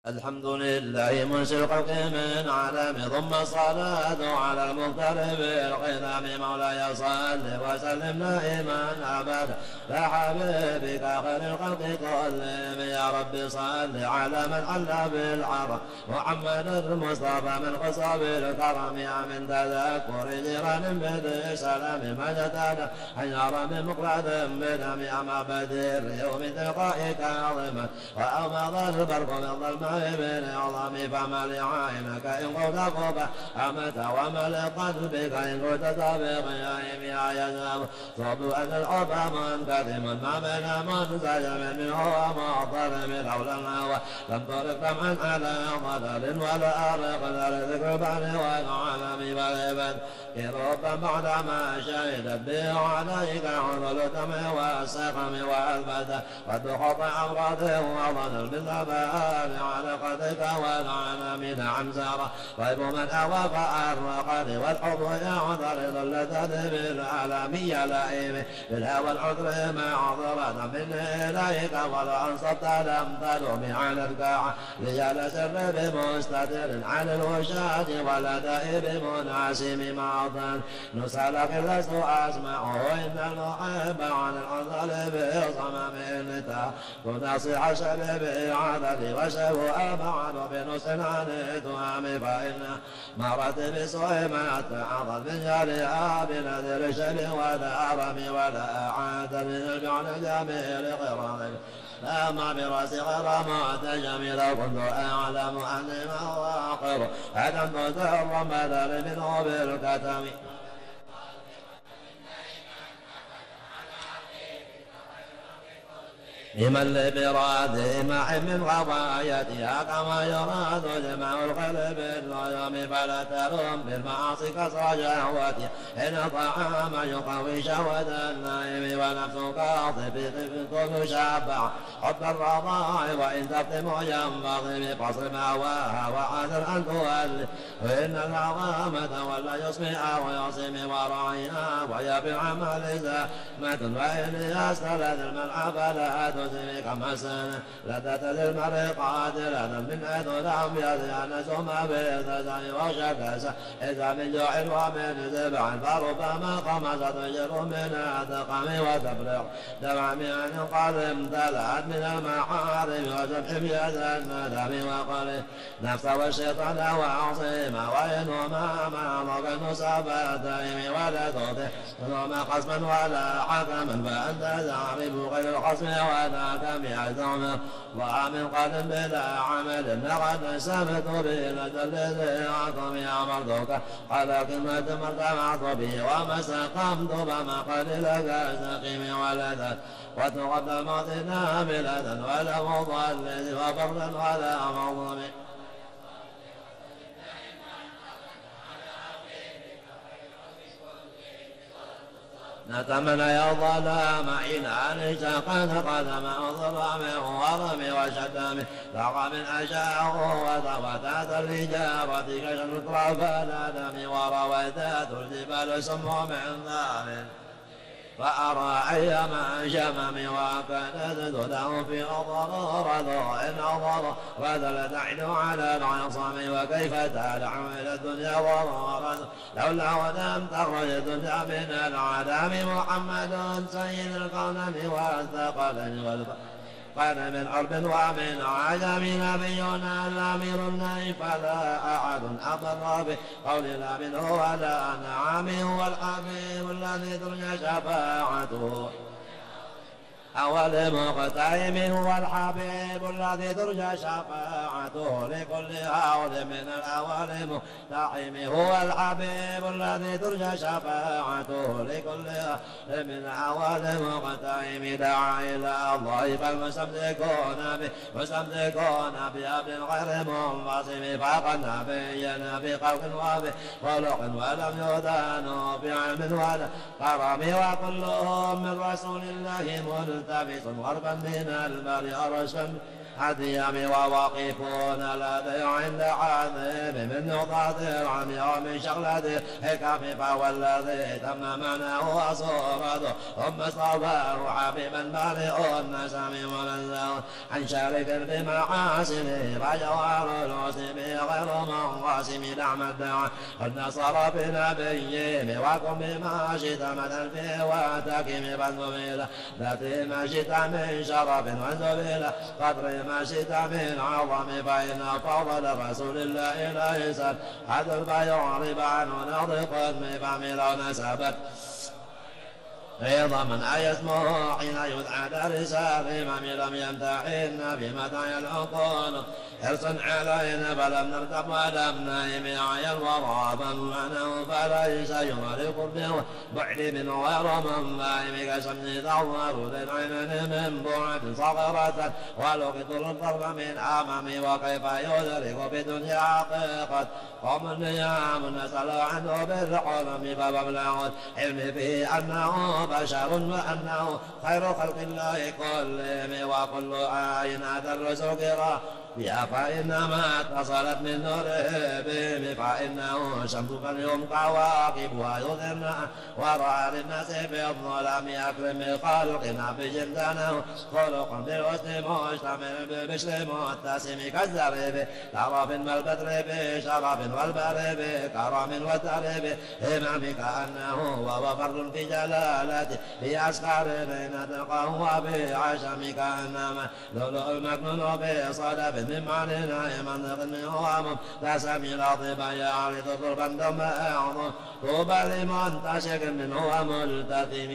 الحمد لله منشئ الخلق من عدم ثم الصلاة على المختلف القدم مولاي صل وسلم دائما أبدا لحبيبك خير الخلق كلهم يا رب صل على من حل بالعرب محمد المصطفى من خصب الكرم من تذكر جيران بدء سلام مجدنا حيار من مقلد بدم أما بدر يوم تلقائك عظما وأمضى البرق من ظلمه من عظم فما لعينك إن قلت قبة أمت وما لقلبك إن قلت سابق يا يزام صب أن الحب منكتم ما بين منسجم منه ومعطر حول الهوى لم ترق دمعا على ضلال ولا أرق ذكر بعد والعالم بغيبا ربا بعد ما شهدت به عليك عضل الدم والسقم والبدن وتقطع أمراضه وظن بالأبان على قدك والعالمين عن زاره طيب من أوى فأرقني والحب يعذر ظلة بالعالمية لائمه بالهوى العذر ما عذرت مني إليك ولا أنصبت لم تلومي على الكاعة لجال سر بمستتر عن الوشاة ولا دائب منعسم معطل نسألك لست أسمعه إن المحب عن العذر بصمم النتا تناصح شبه عدد وشبه أبعد بنص عن التهم فإن مرت بسوء ما تعظت من جالها بنذر شبه ولا أرم ولا أعاد من الجعل جميل قرار لا ما برأس غير معتجم لو كنت أعلم أني مواقر أدمت سرا بدل منه بالكتم لمن لبراد مع من غوايتها كما يراد جمع القلب بالغيم فلا تلوم بالمعاصي كسر شهوتها إن طعام يقوي شهوة النائم ونفسك طفل تشبع حب الرضاع وإن تفتم ينبغي بقصر مأواها وحاذر أن تولي وإن العظامة ولا يسمع ويصم وراعيها وهي بالعمل زحمة وإن يستلذ الملعب فلا تدرك مسنة لذة للمرء قاتلة من حيث لم يزن ثم بالتزن وشكس إذا من جوع ومن زبع فربما قمصت وجر من التقم وتفرق دمع من قلب امتلأت من المحارم وذبح بيد الندم وقلب نفس والشيطان وعصيما وإنهما معك نسبتين ولا تطع ثم قسما ولا حكما فأنت تعرف غير القسم وذاك بعزم ومن قلب بلا عمل لقد سمت به لدى الذي أعطم أمرتك على كلمة مرتفعت به وما استقمت فما قل لك سقيم ولدا وتقدم عطنا بلدا ولا مضل وفردا ولا مظلم نتمنى يا ظلام إن أنت قد قدم ظلام ورم وشتم لقى من أشاء وثبتات الإجابة كشف اطراف الأدم ورويتات الجبال سم من ذلك فأرى أيما شمم وكانت تدع في أضرار ضوء أضر وذل تعد على العصم وكيف تدعو إلى الدنيا ضرارا لولا ولم تخرج الدنيا من العدم محمد سيد الكون والثقلين قال من عرب ومن عجم نبينا الأمير النائب فلا أحد أضر بقول لا منه ولا نعم هو الحبيب الذي ترجى شفاعته أول مقتئم هو الحبيب الذي ترجى شفاعته لكل هول من الأول مقتئم هو الحبيب الذي ترجى شفاعته لكل هول من الأول مقتئم دعا إلى الله فالمستمسكون بأمر غير منفصم فقد نبينا بقول وبخلق ولم يدانوا بعلم ولا كرم وكلهم من رسول الله ملتمس غربا من البر الديام وواقفون لدي عند عذب من نقطة العم ومن شغلة الكف فهو الذي تم معناه وصورته ثم اصطفاه حبيبا بارئ النسم منزه عن شارك بمحاسنه فجوار الحسن غير منقسم دعم الدعاء قد نصر بنبيه وكن بما شئت مثل فيه وتكم فانزل ذاتي ما شئت من شرف وانزل قدر ما شئت من عظم فإن فضل رسول الله لا يسأل حد فيعرب عنه نطق بفهم لو نسبت أيضا من يسمع حين يدعى درس الإمام لم يمتحن بمتى العقول حرصا علينا فلم نرتب ولم نهم عين وضعفا معنا فليس يمرق به بعد من غير منفهم كشمس تظهر للعين من بعد صغيرة ولقط الضرب من أمامي وكيف يدرك بدنيا حقيقة قوم النيام نسأل عنه بالحلم فمبلغ العلم فيه أنه بشر وأنه خير خلق الله كلهم وكل آية الرسل كرام يا فإنما اتصلت من نوره بهم فإنه شمس فاليوم كواكبها يظهرن ورأى للناس في الظلام أكرم خلقنا بجلدانه خلق بالحسن مشتمل بالبشر متسم كالزريب تعرف والبدر بشرف والبر بكرم والتر بإمام كأنه وهو فرد في جلالته بأسكار بين تلقاه وبعشم كأنما لؤلؤ المكنون بصدف من معنى منطق منه تسمي الأطيب يعرض ضربا دم أعظم طوبى لمن تشك منه ملتثم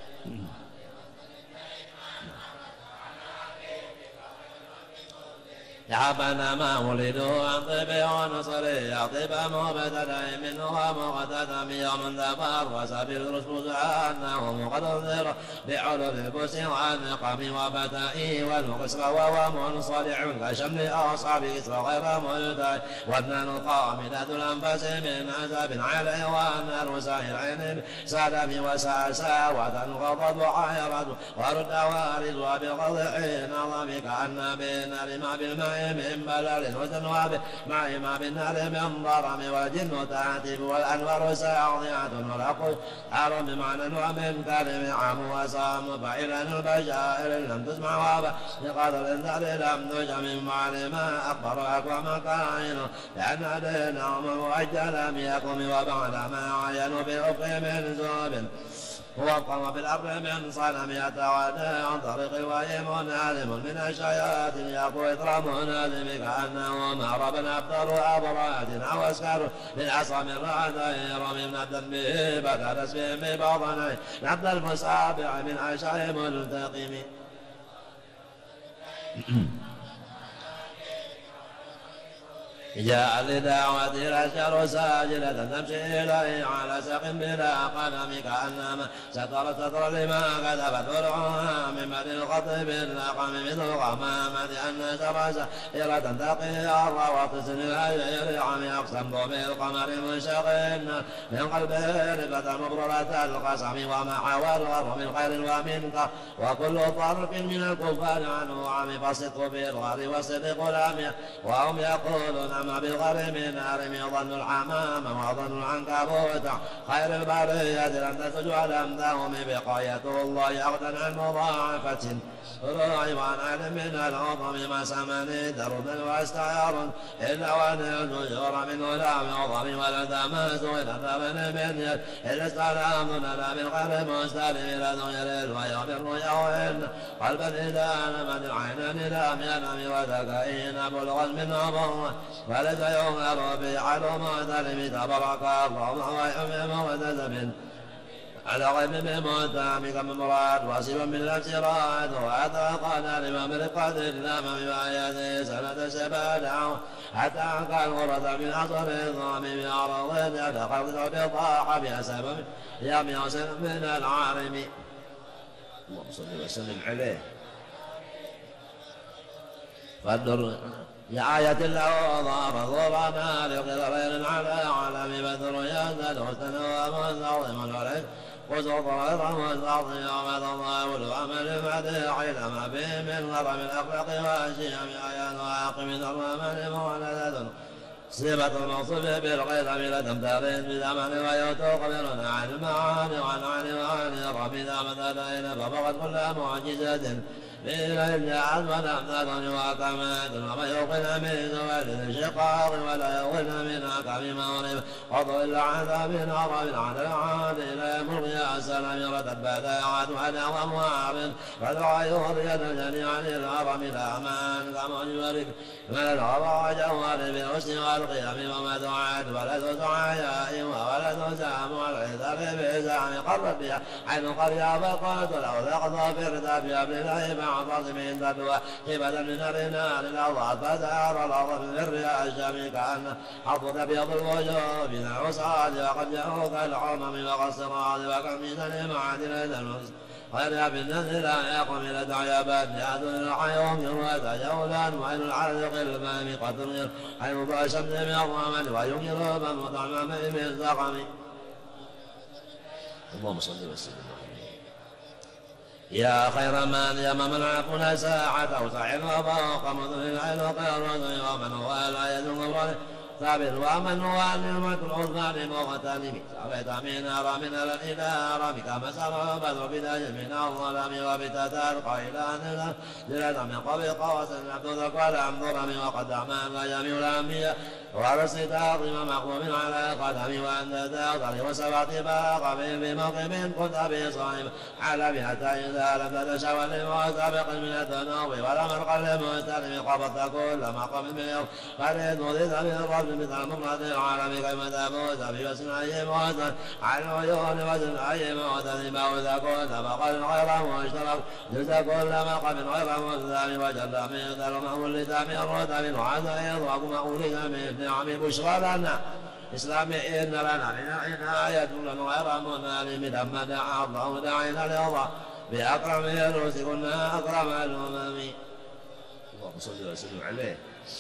يعبنا ما ولدوا عن طيب ونصري يطيب مبتدأ منه ومقتدم يوم تفرس بالرسل أنه مقدر بعلو البس والنقم وبتائي والقسم وهو منصلح كشمل أصحاب إسر غير ملتاي والنار قامدة الأنفس من عذاب عليه والنار سائر عين سلم وساسا وتنغضب عيرة ورد وارد وبقضع نظم كأن بالنار ما بالماء من بلل وتنواب مع ما بالنار من ضرم والجن تعتب والأنوار ساعضيات والعقل حرم بمعنى ومن كلم عام وصام فإلى البشائر لم تسمع وابا لقدر الانذار لم تجع من معنى ما أخبر أقوى مكاين لأن دينهم مؤجل لم يقم وبعد ما عينوا بالأفق من زوب وقام بالأرض من صنم يتعدى عن طريق وهم نادم من الشياطين يقوى إكرام نادم كأنه معرب أبطر أبراد أو أسكار من عصام الرعدين رمي من الدنب بدأ تسبيح ببطنين نبذ المسابع من عشاء ملتقم جاء لدعوة الأشجار ساجلة تمشي إليه على ساق بلا قلم كأنما ستر لما كتبت فرعها من بعد الخطب باللقم مثل غمامة أن شر سائرة تقي الروى تسن الأجر عم يقسم بالقمر منشغل من قلبه رفة مبررة القسم وما حاول من خير ومنك وكل طرف من الكفار عنه عم فالصدق بالغار والصدق لم وهم يقولون ما بالغر من نار يظن الحمام وظن العنكبوت خير البرية لم تسج ولم تهم بقاية الله أغدا عن مضاعفة روعي وعن علم من العظم ما سمني درب واستعار إلا وأن الجيور منه لا يعظم ولا تماس إلى ثمن من يد إلا استعلام لا بالغير مستلم إلى ذغير ويغفر يوين قلبا إذا نمت العينان لم ينم وذكائين بلغا من أمر وليس يغفر بعلم وتلم تبارك الله ويحمم وتزمن على غيب بمتام كم مراد واصبا بالابصرات واتقنا لما مرقد الامام باياته سنه سبادعه حتى كان ورد من عصر الظام بعرض يتخذ بطاح بسبب يم يصل من العارم اللهم صل وسلم عليه فالدر لآية الله ضار ضرنا لقدرين على عالم بدر يزداد حسنا ومنظم عليه وزوط غير مستعصي وما تضاول وعمل بعده حيل ما به من غرم الأخلاق وأشياء آيات وعاقب الرحمن مولدة صفة الموصوف بالغير من تمتارين بزمن ويتقبلنا عن المعاني وعن رب إذا مثلين ففقد كل معجزة بإلى جاءت ونمثل وكمات وما يوقن من زوال الشقاق ولا يوقن من أكم مغرب وضل عذاب عرب عن العاد إلى ملقيا السلام ردت بداعات وأنا ومعاب فدعا يهري جميعا للهرم الأمان كما يبارك من الهوى جوال بالحسن والقيام وما دعات ولد دعايا ولد سام والعذر بزعم قرت بها عين قرية فقالت له لقد فرت بأمر الله بعض من تدوى قبلا من الرنال الأرض فتار الأرض من الرياء الشام كأن حطت بيض الوجوه من العصاد وقد جاءوك العمم وقصرات وكم من المعادن المسلم غير بالنذر لا يقوم إلى دعيابات لأدن الحيوم يروى جولا وعين العرق المام قدر عين الشمس من الرمل وينكر من مطعم من الزقم. اللهم صل وسلم يا خير من يمم العفو ساعة وسعر وفوق مذل العين وقير ومن هو لا يدوم ثابت ومن هو الملك العظمى لمغتنم سبيت من أرامنا إلى أرامك مسار بدر بداية من الظلام وبتتلقى إلى أن جلد من قبل قوس العبد ذك والعبد رمي وقد أعمال جميع الأنبياء ورسل تعظيم مقوم على قدم وأنت تغتر وسبعة باق بموقف كنت به صائم على حتى إذا لم تتشاول وسابق من الذنوب ولم القلب مستلم قبضت كل مقام من يوم قد وضيت بالرب مثل مفرد العالم كيف تفوز بوسنعه موتا عن عيون وسنعه موتا موتا كنت فقد غير مشترك جزت كل مقام غير مسلم وجل مثل مولد من رتب وعسى يضرب مولد من نعم بشرى لنا إسلام إن لنا من عناية لنا غير منال لما دعا الله داعينا لله بأكرم الرسل كنا أكرم الأمم. اللهم صل وسلم عليه.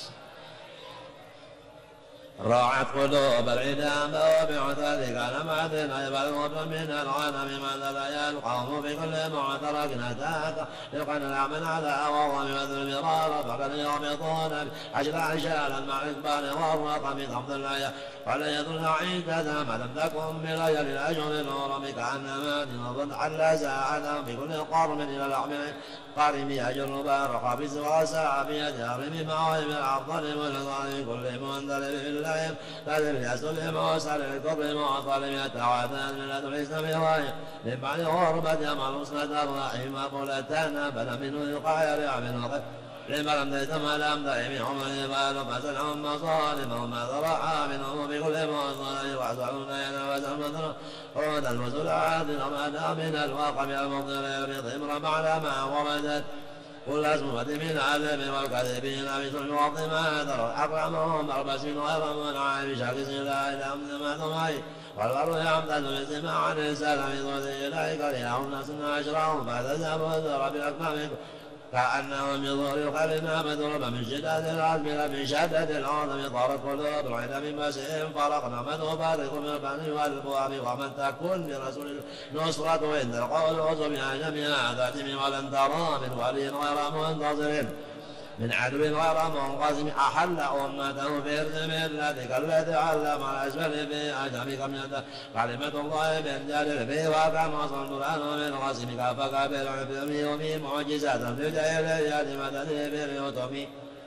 راعت قلوب العدام وبعثر كان معدنا يبلغ من الغنم مثل القوم بكل معترك نتاك لقد الأعمل على وهو بمثل المرار فقد يغمضون عشر عشالا مع الإقبال والرقم عبد الله فلا يظن عدة ما لم تكن بليل الأجر نور كأنما نظن على ساعة بكل قرم إلى الأعمال قارم أجر بارق بسوى ساعة بيجار مواهب الأفضل والظالم كل منذر بالله لازم يسلم وسل الكبر معطل يتعاذى من لدن الإسلام وغير من بعد غربة يمر وصلة الرحيم قلتنا بل منه يقاير يعمل الغير لما لم تتم لم دائمهم الجبال فسلهم مصالمهم ما ذرعا منهم بكل مصالح وحسعون ينوزهم مثلا عود الوزل عادل وما دا من الواقع المضر يرضي على ما وردت كل اسمة من علم والكذبين مثل الوضع ذر أقرمهم بربس غير منعم بشاكس لا إلى ما ثمي والبر يعمد باستماع عن السلام ذو إليك لهم ناس عشرهم بعد زبد رب الأكمام كأنهم بظهور الخير مضروبة من شدة العزم من شدة العظم طارت قلوب العين من مسهم فرقنا من أفارق من البني والبواب ومن تكون برسول النصرة عند القول وصبها جميعا ذاتهم ولن ترى من ولي غير منتظر من عدو غير منقسم أحل أمته في ارتم الذي كالذي علم على أسفل في أجمك من كلمة الله من جلل في وكما صندران من غسمك فكبر عبد يومي معجزات تجعل يد مدد باليتم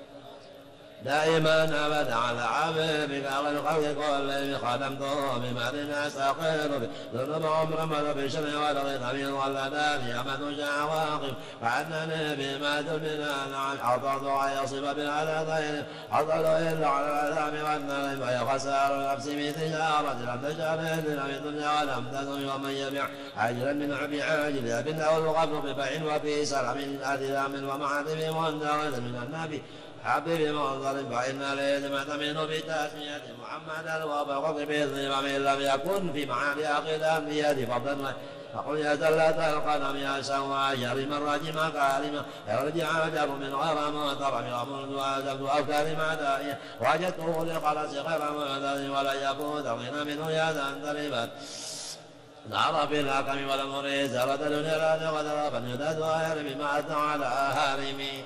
دائما أبدا على عبيبك والخلق كلهم خدمته بمال أستقر ذنوب عمر مر بالشر والغيظ واللدان يمد شعواقب فأنني بما تبنى عن أعطرت ويصب بالعلى حصل إلا على العذاب والنار فهي خسار نفسي بتجارة لم تجعل إلا من الدنيا ولم تزل ومن يبيع عاجلا من عبي عاجل يبنه الغفل ببيع وفي سلام أدلام ومعاتب وندرد من النبي حبيب منظر فإن الإثم تمن بتسمية محمدا وبغض بالظلم من لم يكن في معاني أقدام بيد فضلا فقل يا زلة القدم يا سوى جرم الرجم كارما يرجع عجب من غير مهترم ومنذ أجبت أو كلمة دائية وجدته لخلص غير مهتر ولا يفوت غنى منه يدا تربت ظهر في الحكم والأمر زارت الدنيا وذرى فالندى ظاهر بما أثنى على هارمي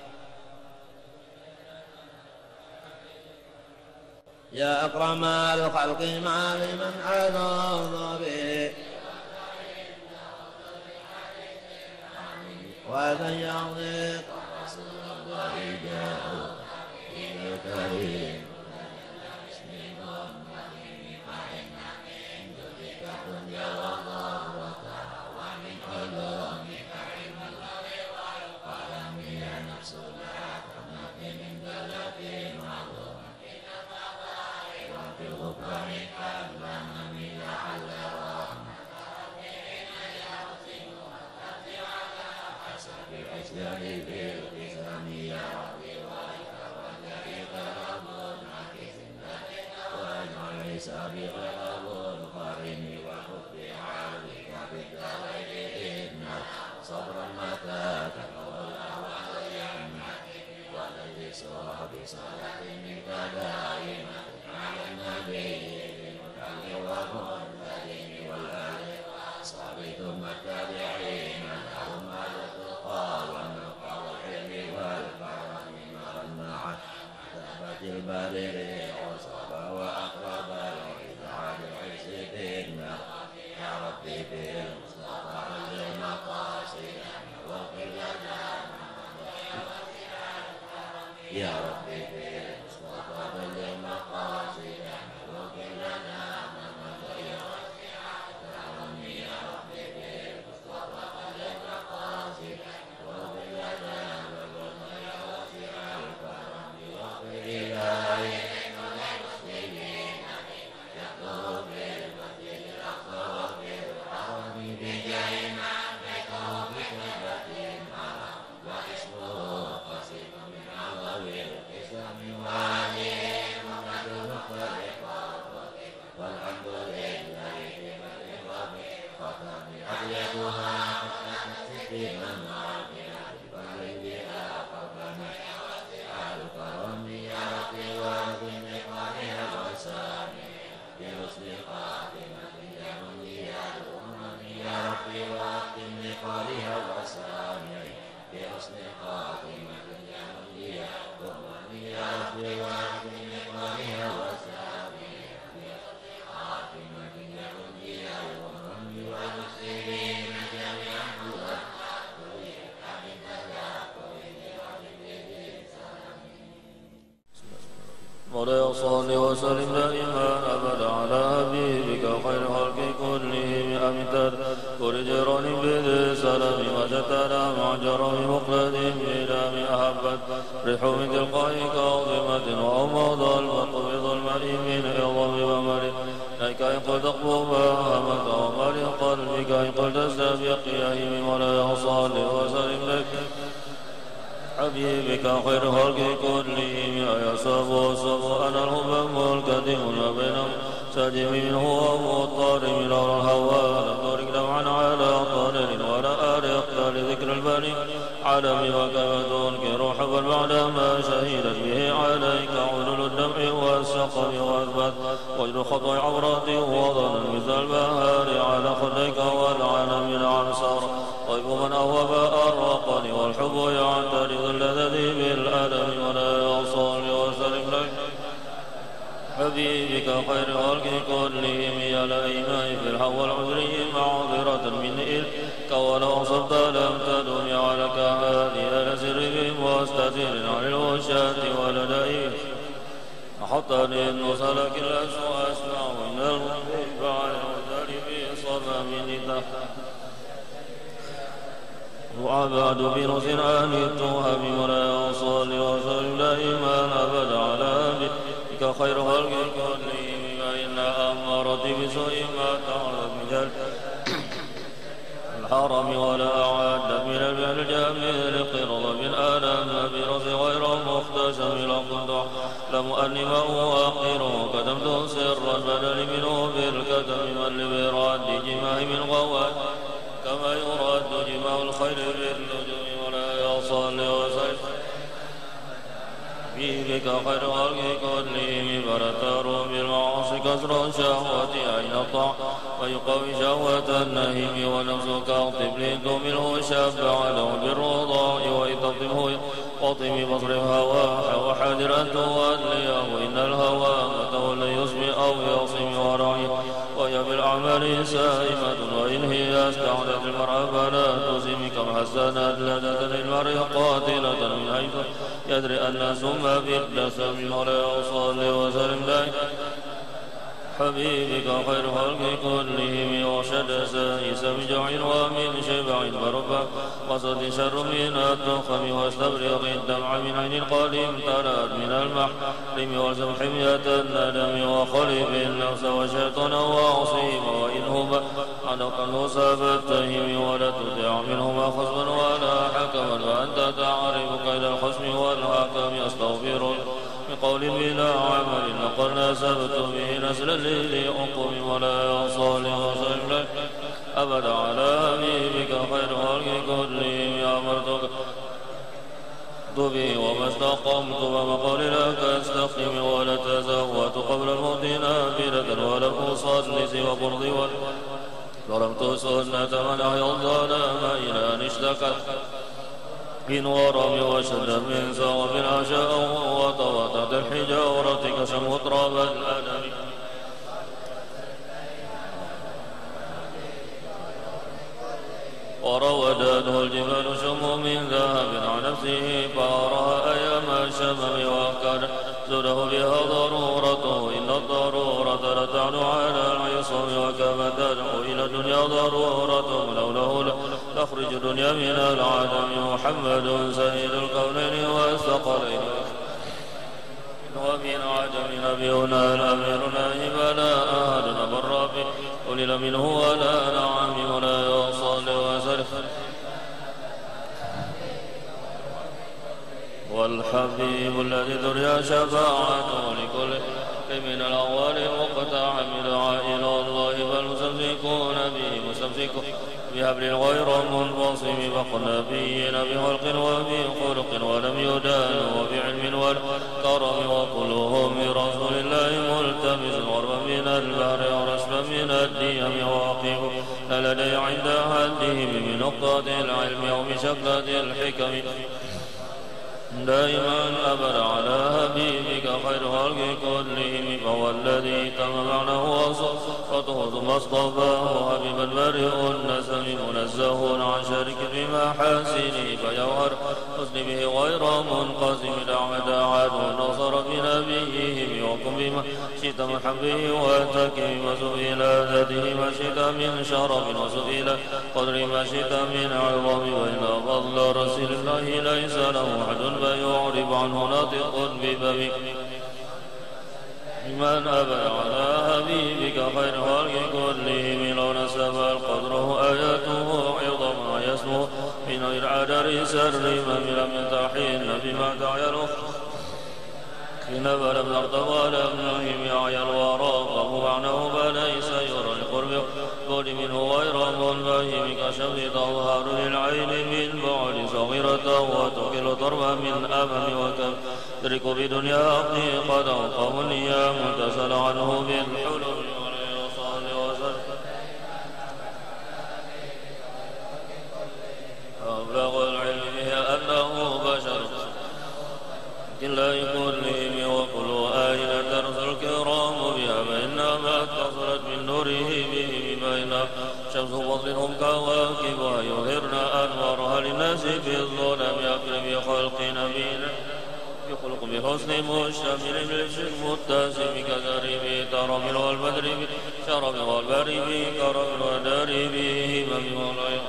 يا أكرم الخلق مع لمن حظ به وذن يغضب رسول الله جاء إلى كريم صبرا متى تقول والذي صار بصلاة منك دائما على النبي والمرسلين والآل صحبه ثم التابعين لهم على التقى والنقى والحلم والكرم معا ثبت البرير وصفى وأقرب الإذعان العزتين يا ربي بالمصطفى المقاصد وقل لنا يا ربي بالمصطفى المقاصد وقل لنا مولاي صل وسلم دائما أبدا على حبيبك خير خلق كلهم أمتد ورجران بذي سلام وجتنا مع جرم مقلد بلا أحبت ريح من تلقاء كاظمة وأمضى المقبض المليم من عظم وملك إليك إن قلت اقلبا همت وملك قلبك إن قلت استبق يا مولاي صل وسلم لك حبيبك خير خلق كلهم يا صبو أنا الهمم الكتم ما بينهم ساجم منه ومضطر من الهوى لم ترك دمعا على طلل ولا أرق لذكر البني عالمي وكيف تنكر حبا بعدما شهدت به عليك علل الدمع والسقم واثبت وجد خطو عبرات وظن مثل البهار على خديك والعالم من عنصر طيب من أوهب أرقني والحب يعترض اللذذ بالألم ولا يصل وسلم لك حبيبك خير خلق كلهم يا لئيماء في الحو العذري معذرة من إلك ولو صبت لم تدم عليك هذه لسر بهم واستثير عن الوشاة ولدئهم حطني النص لكن لست أسمع من المحب على العذر في صمم تحت وعباد بنص عن التهم ولا يصلي وسلم دائما أبدا على بك خير خلق كلهم فإن أمرت بسوء ما تعرض من الحرم ولا أعد من الجميل قرض من آلام برز غير مختشم لقد أعلم أني ما أؤخره كتمت سر البدل منه بالكتم من لبراد جماع من غوات كما يراد جماع الخير بالنجوم ولا يصلي وسلم بك خير خلق كلهم فرتروا بالمعاصي كسر الشهوة أين الطاعة ويقوي شهوة النهيم ونفسك الطفل تهمله شبع له بالرضاع وإن تطمه وطم بصر هواه وحذر أن توليه إن الهوى متولى يسمي أو يصم ورعيه وهي بالأعمال سائمة وإن هي استعدت المرأة فلا تسم كم حسنت لدة للمرء قاتلة من حيث يدري أن سم في الدسم ولا يصلي وسلم دائما حبيبك خير خلق كلهم وشد سائس من جوع ومن شبع فربا وصد شر من التخم واستبرق الدمع من عين القليم تلات من المحرم وزم حمية الندم وخلف النفس وشيطان وعصيم وإنهما عدق الوصاب التهم ولا تدع منهما خصما ولا حكما فأنت تعرف كيد الخصم والحكم أستغفر بقول بلا عمل لقد نسبت به نسلا لأقوم ولا يصالح وسلم لك أبدا على حبيبك خير خلق كلهم أمرتك به وما استقمت وما قال لك استقم ولا تزوت قبل الموت نافلة ولم أصلي سوى برضي ضربت سنة من أحيا الظلام إلى أن اشتكت من ورم وشد من ثوب عشاء وطوت الحجارة كشم تراب الأدم وراودته الجبال شم من ذهب عن نفسه فأراها أيام الشمم وكان زره بها ضرورته إن الضرورة لتعلو على العصم وكما تدعو إلى الدنيا ضرورة لوله تخرج الدنيا من العدم محمد سيد الكونين والثقلين ومن عجم نبينا الأمير نائب لا أحد نبر به قلل منه ولا نعم ولا يصلي وسلم والحبيب الذي ذري شفاعته لكل من الأول مقطع من عائل الله فالمستمسكون به مستمسكون بحبل غير منفصم فقل نبينا بخلق وبخلق ولم يدان وبعلم والكرم وكلهم برسول الله ملتمس غربا من البحر ورشفا من الديم واقف لدي عند حدهم من نقطة العلم أو من شكلة الحكم دائما أبدا على حبيبك خير خلق كلهم فهو الذي تم معناه وصفته ثم اصطفاه حبيبا بريء النسم منزه عن شرك بمحاسنه فيوهر حسن به غير منقسم دعوة عاد نصر بنبيهم وكن بما شئت من حبه وتكرم وسئل ذاته ما شئت من شرف وسئل قدر ما شئت من عظم وإن فضل رسول الله ليس له أحد فيعرب عنه ناطق ببابك من أبى على حبيبك خير خلق كلهم لو نسب القدر آياته عظم ويسمو من غير عدر سر من لم ينتحين بما تعيل نبل ابن أرض ولم نهم يعي الورى فهو معناه فليس يرى لقرب قول منه غير منفهم كشمس تظهر للعين من بعد صغيرة وتقل ضربا من أمام وكم تدرك بدنيا حقيقة قوم نيام تسأل عنه بالحلول وليصال وسلم أبلغ العلم هي أنه بشر لا كلهم وكل آية ترسل الكرام بها فإنما اتصلت من نوره به بين شمس فضلهم كواكبها يظهرن أنوارها للناس في الظلم يقرب خلق نبينا يخلق بحسن مشتمل بالشم متسم كذرب ترم والبدر بشرم والبر بكرم ودار به من مولاي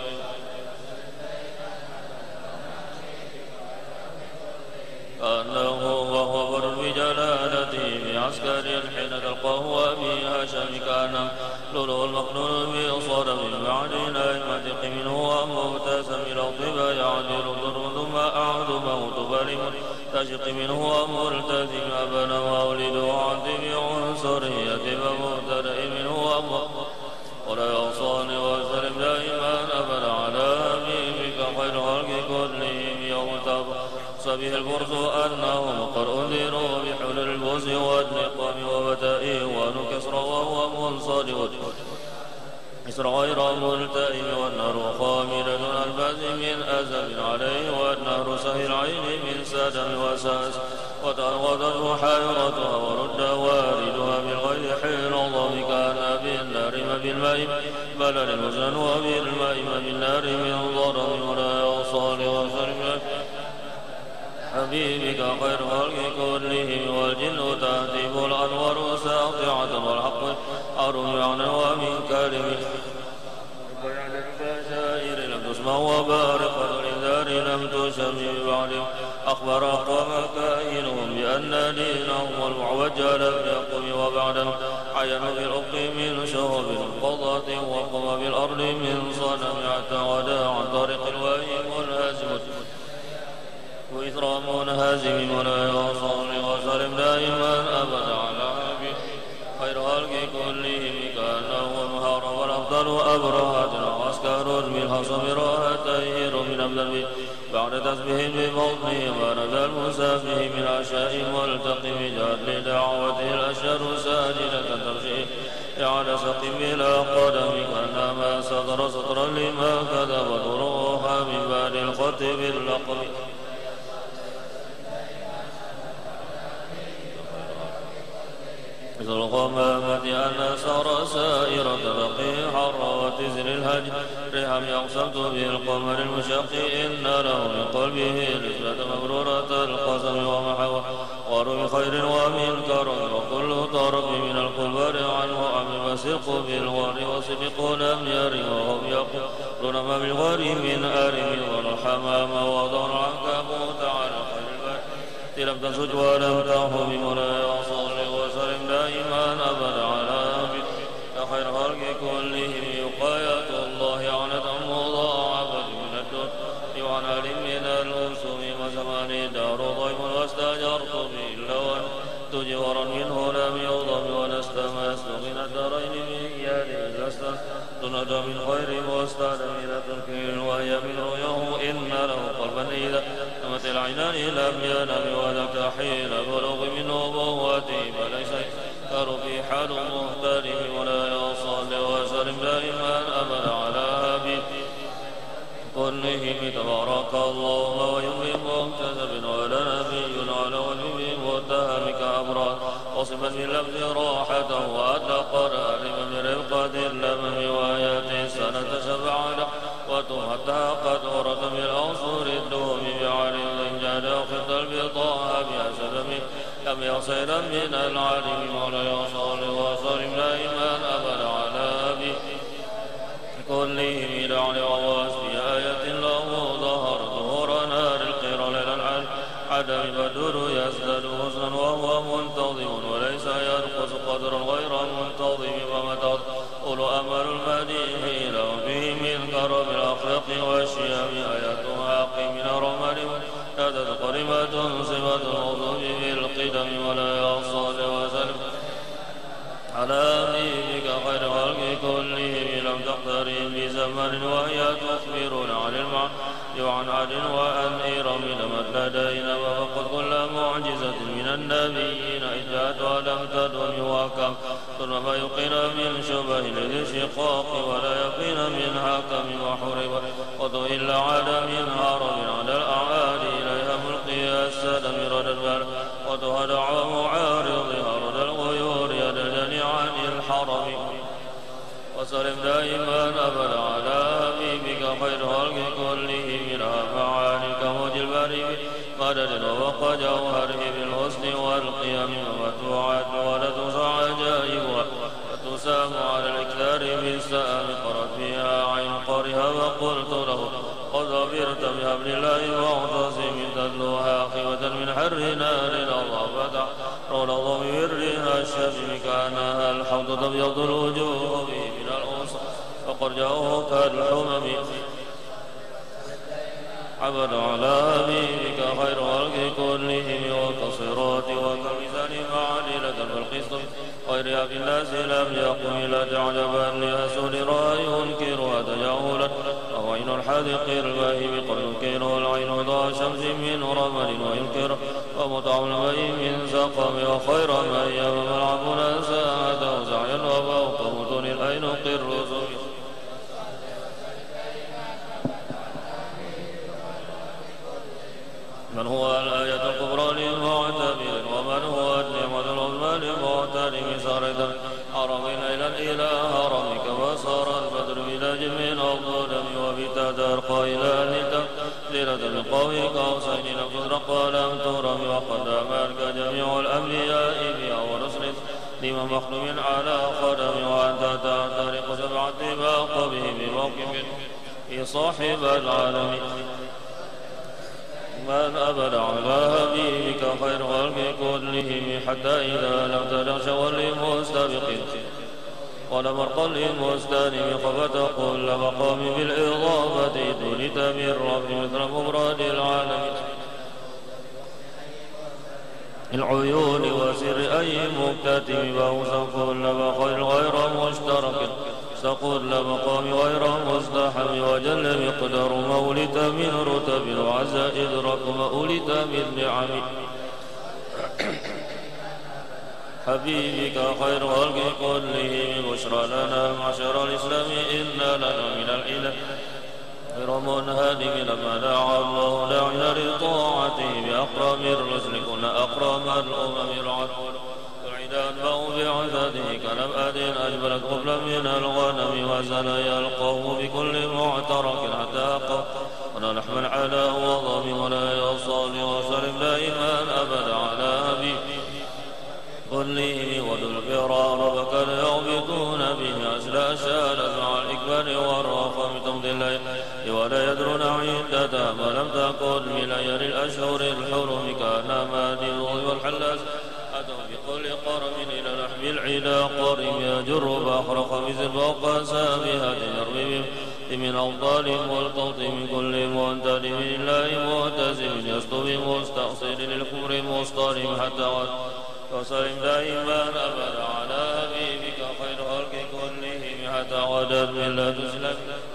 أنه وهو بر بجلالته بعسكر حين تلقاه وبهشم كان لؤلؤ المقنون بصرف بعد نائمة منه ومبتسم الأطيب يعدل ضر ثم أعد موت بل تشق منه وملتزم أبنى مولد وعد بعنصرية فمبتدئ منه ولا يوصاني وسلم دائما أبدا على حبيبك خير خلق كلهم يوم به البرز أنهم قد أنذروا بحلول البوز والنقام وبتائه ونكسر وهو منصرف إسر غير ملتئم والنار خامدة الأنفاس من أزل عليه والنار سهي العين من سدم وساس وتنغضته حيرتها ورد واردها بالغير حين ضم كان بالنار ما بالماء بلل المزن وبالماء ما بالنار من ضرب ولا يوصل وسلم حبيبك خير خلق كلهم والجن تهتف الأنوار ساطعة والحق أرمعنا ومن كلمه بيان البشائر لم تسمع وبارقة الإنذار لم تسمع بعدهم أخبر أقوام كائنهم بأن دينهم والمعوج لم يقم وبعدهم عينوا بالأفق من شهب قضاة وقم بالأرض من صنم حتى غدا عن طريق الوهي منهزم وإثرام منهزم ولا يوصل وسلم دائما أبدا على نبي خير خلق كلهم كأنه المهار والأفضل أبرهة وعسكر بالحصم راهتيه من أبدل بعد تسبيح بفضله ورد المسافه من عشاء ملتقم جاد لدعوته الأشهر ساجدة ترجيه على سقم بلا قدم كأنما سطر سطرا لما كذب روحا من بعد الخطب اللقب مثل الغمامة أن سار سائرة بقي حر وتزن الهجر رحم يقصد بالقمر المشق إن له من قلبه نسبة مبرورة القسم ومحوى ورم خير ومن كرم وكل طرف من الكبر عنه عم وسرق بالغار وسبق لم يرم وهم يقولون ما بالغار من أرم والحمام وضع العنكبوت على خير البر لم تسج ولم تهب ولا يصل وسلم دائما أبدا على نبي خير خلق كلهم وقاية الله عنة مضاعفة من الدر وعن آل من الأسوم وزمان دار ضيف واستأجرت به اللون تجورا منه لم يضم ولست مست من الدارين من يده لست سند من خير واستعد من ترك وهي من رؤيه إن له قلبا إذا نمت العينان لم ينم وذاك حين بلغ من نبوته فليس يذكر في حال مختلف ولا يصل وسلم دائما أبدا على هابي كلهم تبارك الله ويمين مكتسب ولا نبي على وجه متهم كأبرار وصفا باللفظ راحته وأتقر ألما برفقة اللمم وآيات سنة شفعنا وتهدى قد ورد من الأنصر الدوم بعلي الإنجاد وخط البطاء بأسد لم يصير من العالم ولا يصل وصل دائما أبدا على أبي كلهم لعن وواس في آية له ظهر ظهور نار القير للعلم عدم بدر يزداد حسنا وهو منتظم وليس ينقص قدرا غير منتظم ومتى أولو أمل المديح لهم به من كرم الأخلاق والشيم آياتها من رمل نادت قريبة صفة الغضب بالقدم ولا يصل وسلم على نبيك خير خلق كلهم لم تقترب بزمن وهي تخبرنا عن المعنى وعن عدل وأن إرم لمت لدينا وفقد كل معجزة من النبيين إذ جاءت ولم تدم وكم ثم ما يقين من شبه لذي الشقاق ولا يقين من حكم وحرب وضو إلا عاد من هرب على الأعالي إليها ملقي السد مرد البر وتهدع معارضها رد الغيور يدلني عن الحرم وسلم دائما أبدا على حبيبك خير خلق كلهم منها معانيك موج البر مدد ووق جوهره بالحسن والقيم ومتوعات ولتسع عجائبها وتسام على الإكثار بالسام قرت فيها عين قرها وقلت له قد ظفرت بحبل الله واعتصم تتلوها خيوة من حر نار الله فتح رول ضميرها الشمس كانها الحوض تبيض الوجوه من الأنصار وقد جاءوه كالحمم عبد على حبيبك خير خلق كلهم وكصراط وكمثال معادلة بالقسط غير أبي الناس لم يقم لا تعجبا لأسود رأي ينكرها تجاهلا وهو عين الحاذق الباهي قد ينكره العين ضاء شمس من رمل وينكر ومطعم الماء من سقم وخير من يوم العبنا ساعته سعيا من هو الآية الكبرى للمعتبر ومن هو النعمة العظمى للمعترف ساردا حرمين إلى هرمك وصار البدر بلاد من الظلم وبتدار قائلا ليلة من قوي قوسين لم تدرك ولم ترم وقد أمرك جميع الأنبياء بها ورسل لمن مخدوم على قدم وأنت تعترق سبع طباق به بموقف في صاحب العالم من أبد على حبيبك خير خلق كلهم حتى إذا لم تنشوا لمستبق ولا مرقا لمستلم خفت كل مقام بالإضافة تريد بالرب مثل مبرد العالم العيون وسر أي مكتتم فوزا كل خير غير مشترك سقل مقام غير مزدحم وجل مقدار مولد من رتب وعز إدراك مولد من نعم حبيبك خير خلق كلهم بشرى لنا معشر الإسلام إن لنا من الإله غير منهدم لما دعا الله داعنا لطاعته بأكرم الرسل كنا أكرم الأمم العدل أنبأوا بعدده كنبأة أجبلت قبلا من الغنم وزنايا القوم بكل معترك حتى أقوا ونحمل على وضم ولا يصال وسلم دائما أبدا على أبي كلهم وذو الفرار فكان يغبطون به أسلا شالت مع الإكبر والرخم تمضي الليل ولا يدرون عدتها ما لم تكن من ليالي الأشهر الحرم كان مادي والحلاس أتوا بكل قرم إلى لحم العلا قرم يجر بحر خميس فوق سابها يرمي من أوطال والقوط من كل منتدم لله معتزم يسطو بمستأصل للكفر مصطرم حتى وسلم دائما أبدا على حبيبك خير خلق كلهم حتى غدت ملة سلم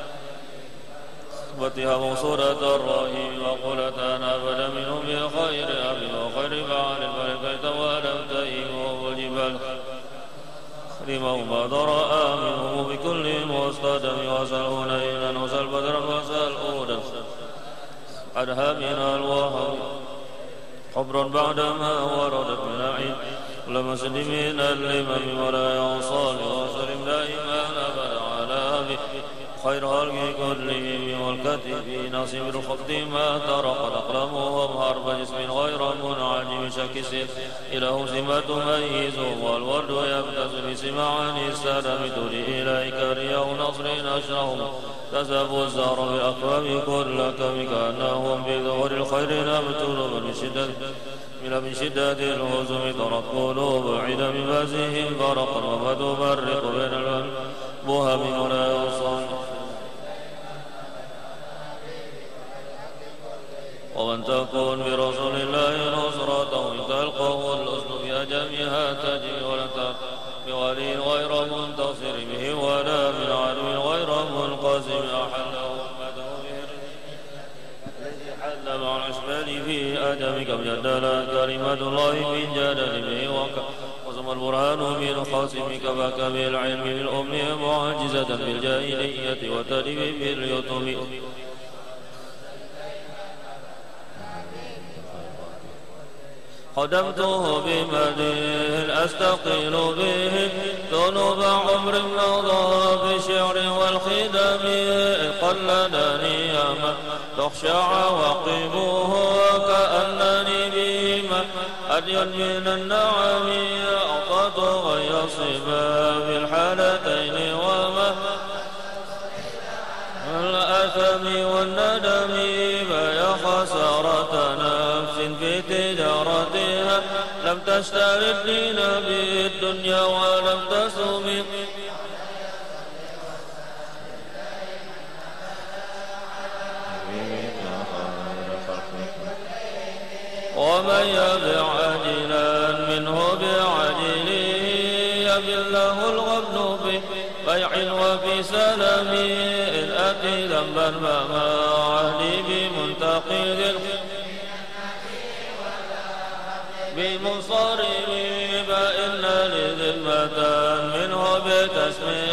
واتها موصولة الرحيم وقلت أنا أبدا منهم بخير أب وخير فعل فلكيت ولم تهيم والجبال لمن بدر منهم بكل مستدم وسألون إلى وسأل بدرا وسأل أودا أدها من الوهم حبر بعدما وردت من العين لمسد من اللمم ولا يوصل وسلم دائما أبدا على أبي خير خلق كلهم والكتب ناصب الخفض ما ترقد أقلامهم هرب جسم غير منعجم شكس إله سمة ميزهم والورد يبتز بسماعا السلام تري إليك رياء نصر نشرهم تسب الزهر بأكرم كل كم كأنهم بظهور الخير نبتل من شدة الهزم ترك قلوب عيد من بازهم فرقا وما تفرق بين البهم ولا يوصل ومن تكون برسول الله نصرته تلقه الأسن بأجمها تجري ولا بولي غير منتصر به ولا من عدو غير منقسم أحله أمته به الذي حل مع الأشبال في أدمك مجدلا كلمة الله من جدل به وزم البرهان من خاصمك فك بالعلم للأم معجزة بالجاهلية وتلف باليتم خدمته بمديه أستقيل به ذنوب عمر مضى بشعر والخدم قلدني ياما تخشع وقبوه كأنني بهما هدي من النعم أعطت غير صبا في الحالتين وما الأثم والندم فيا خسارة نفس في تجارتها لم تشتري الدين بالدنيا ولم تسم ومن يبع عاجلا منه بعاجله يبل له الغبن في بيع وفي سلم إن أتي ذنبا فما عهدي بمنتقد بمصارم فإن لذمة منه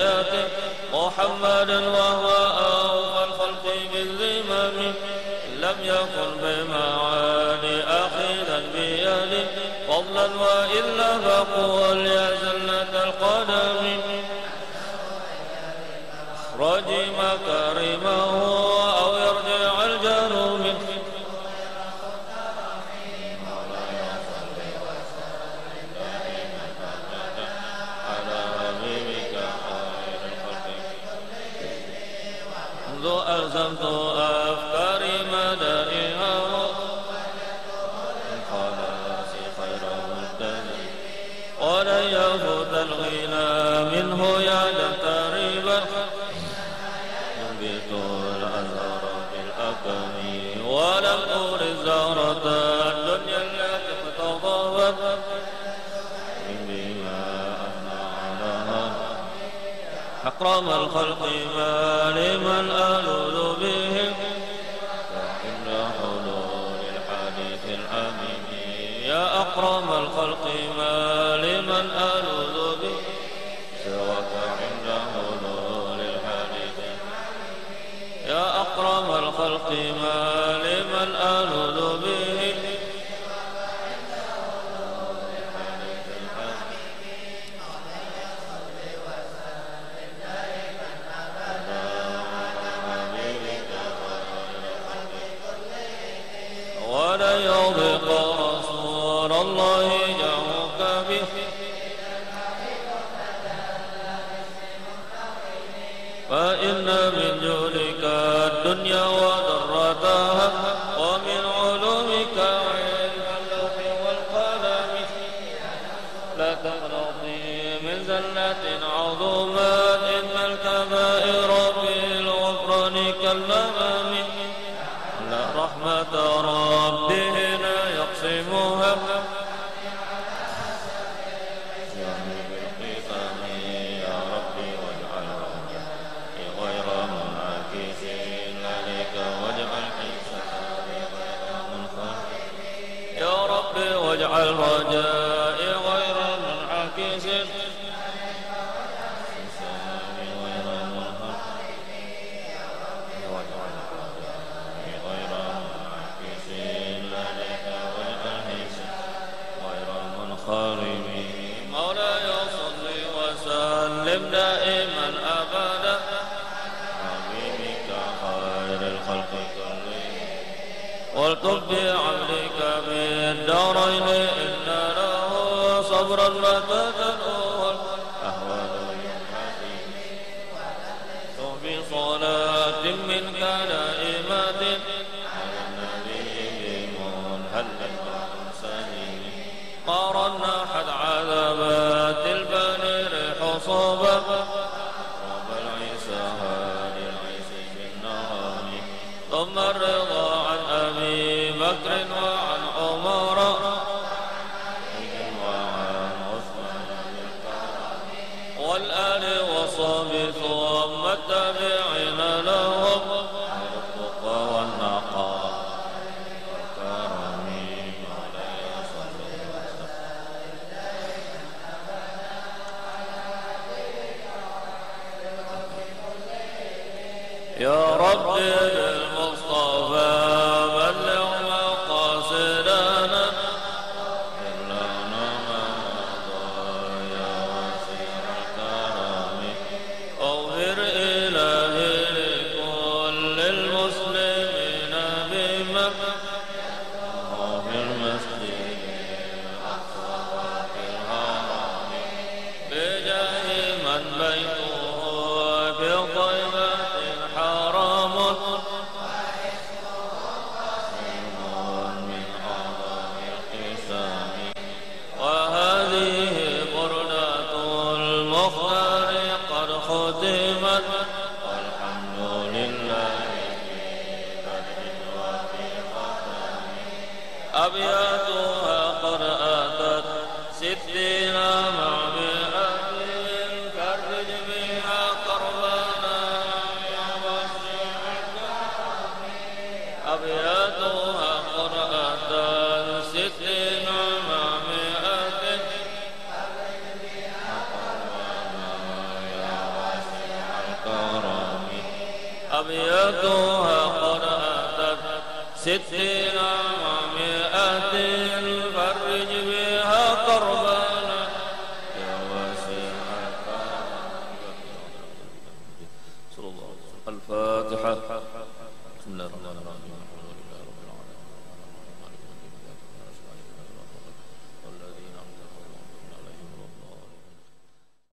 بتسمية محمدا وهو أوفى الخلق بالذمم لم يكن بمعاني أخذا بيدي فضلا وإلا فقل يا زلة القدم رجم كريمه أو يرجع الجار منه منذ ألزمت أفكاري مدائها من خلاص خير مهتدي ولن يفوت الغنى منه يعدا تريبا ينبت الأزهار في الأكم ولم أورد زهرة الدنيا التي اقتضبت بما أثنى علىها أكرم الخلق ما لمن ألوذ بهم عند حلول الحديث الأمين يا أكرم الخلق ما لمن ألوذ به سواك عند حلول الحديث يا أكرم الخلق ما لمن ألوذ به ولا يضيق رسول الله جاءك به فإن من جودك الدنيا وضرتها ومن علومك علم اللوح والقلم لا تقنطي من زلة عظومات إن الكبائر في الغفران كالممام لا رحمة ربه لا يقسمها بالقسم يا ربي واجعل رجائي غير منعكس عليك واجعل حسابي غير منخفض يا ربي واجعل رجائي غير منعكس مولاي صل وسلم دائما أبدا حبيبك خير الخلق كلهم والطب بعملك بالدارين إن له صبرا وتدنو أهوال يوم بصلاة منك دائمة على النبي منهلا قارنا حد عذابات البنير حصوبا رب العيسى هادي العيس بالنهار ثم الرضا عن أبي بكر وعن عمر وعن عثمان والآل وصحبه ثم التابعين لهم التقى والنقاء يا رب بالمصطفى بلغ مقاصدنا إلنا ما مضى يا واسع الكرم اغفر إلهي لكل المسلمين بما في المسجد الأقصى وفي الحرم بجاه من بيته في طيبة حرام من أعظم القسام وهذه بردة المختار قد ختمت والحمد لله في بدء وفي ختم أبياتها قد أتت 60 مع 100 فرج بها قربانا أبياتها قرأة 60 مع 100 يا واسع الكرم أبياتها قرأة ستين